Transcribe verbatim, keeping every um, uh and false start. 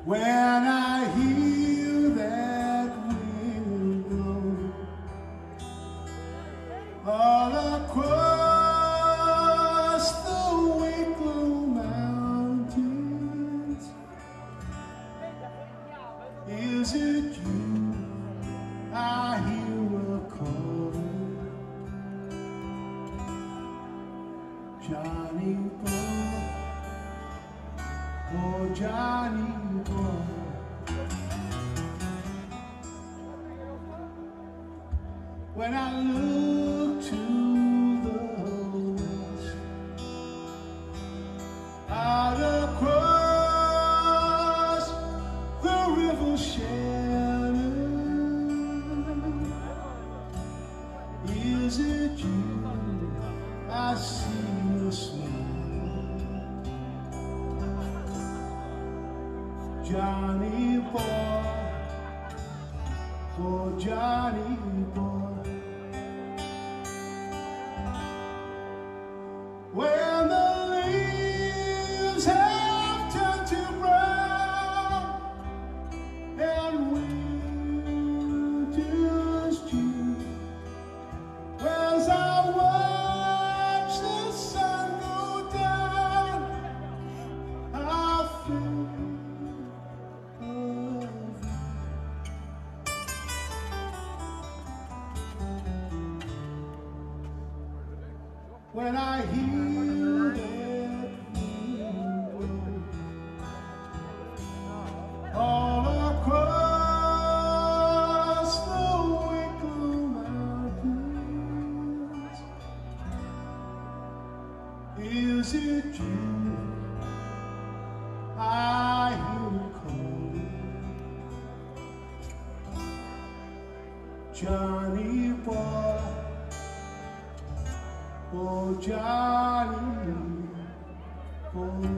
When I hear that wind blow all across the Wicklow Mountains, is it you I hear a calling? Johnny boy, oh Johnny boy, when I look to the west, out across the river Shannon, is it you I see a smile? Johnny boy, oh Johnny boy, when the leaves have turned to brown and winter's dew, as I watch the sun go down, I feel when I hear that wind blow all across the Wicklow Mountains, is it you I hear calling? Johnny boy, oh Johnny boy.